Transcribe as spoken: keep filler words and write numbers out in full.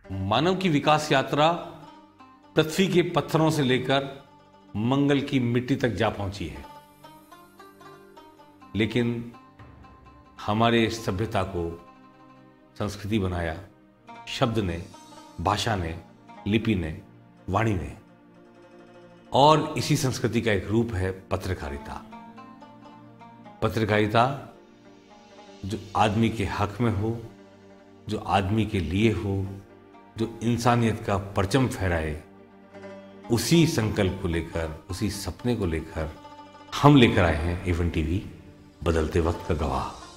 मानव की विकास यात्रा पृथ्वी के पत्थरों से लेकर मंगल की मिट्टी तक जा पहुंची है, लेकिन हमारे सभ्यता को संस्कृति बनाया शब्द ने, भाषा ने, लिपि ने, वाणी ने। और इसी संस्कृति का एक रूप है पत्रकारिता। पत्रकारिता जो आदमी के हक में हो, जो आदमी के लिए हो, जो इंसानियत का परचम फहराए, उसी संकल्प को लेकर, उसी सपने को लेकर हम लेकर आए हैं एवन टीवी, बदलते वक्त का गवाह।